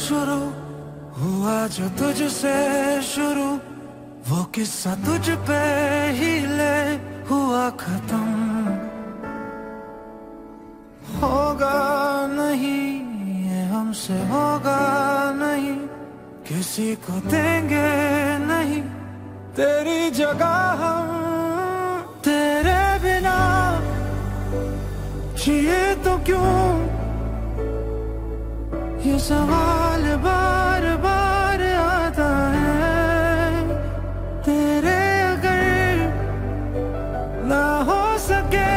शुरू हुआ जो तुझसे शुरू, वो किस्सा तुझ पे ही ले हुआ खत्म। होगा नहीं ये हमसे, होगा नहीं, किसी को देंगे नहीं तेरी जगह हम। तेरे बिना जिए तो क्यों, ये सवाल बार बार आता है। तेरे अगर ना हो सके,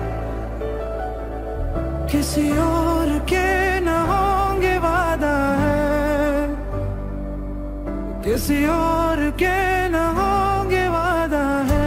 किसी और के ना होंगे वादा है, किसी और के ना होंगे वादा है।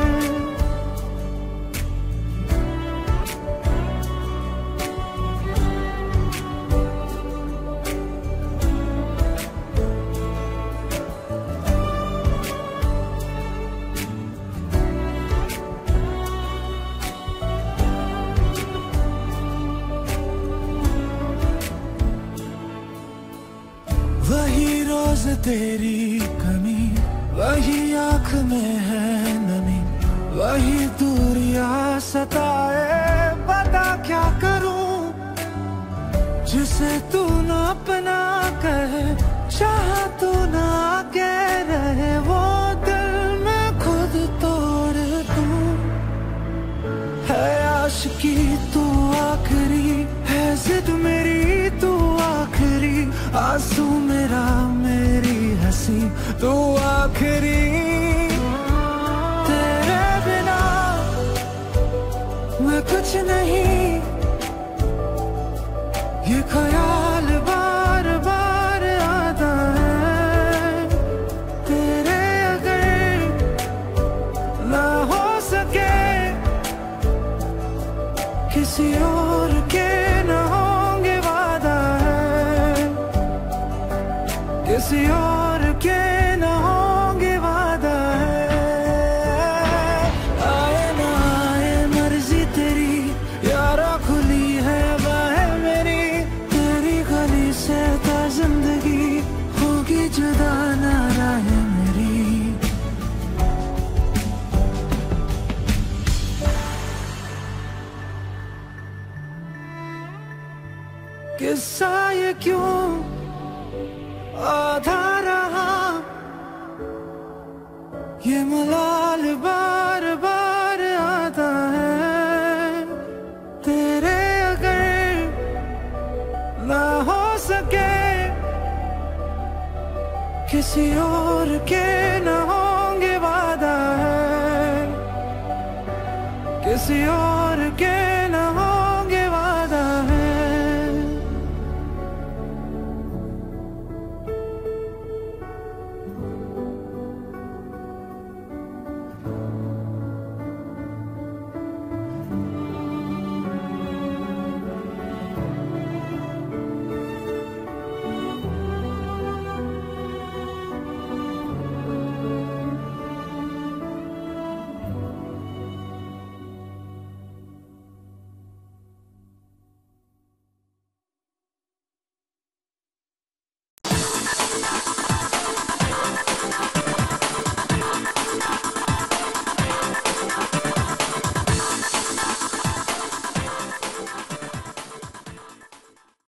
वही रोज तेरी कमी, वही आँख में है नमी, वही दूरियां सताए पता क्या करूं। जिसे तू ना अपना कहे, चाहा तू ना कह रहे, वो दिल में खुद तोड़ दूं। है आशिकी तू आखिरी, है जिद मेरी तू आखिरी, आंसू मेरा मेरी हंसी तू आखिरी। तेरे बिना मैं कुछ नहीं, ये ख्याल बार बार आता है। तेरे अगर ना हो सके, किसी और के ना होंगे वादा है, किसी और के ना होंगे वादा है। आए ना आए मर्जी तेरी, यारा खुली है बाहें मेरी, तेरी गली से तो जिंदगी होगी जुदा ना राह मेरी। किस्सा ये क्यों आधा रहा, ये मलाल बार बार आता है। तेरे अगर ना हो सके, किसी और के ना होंगे वादा है, किसी और के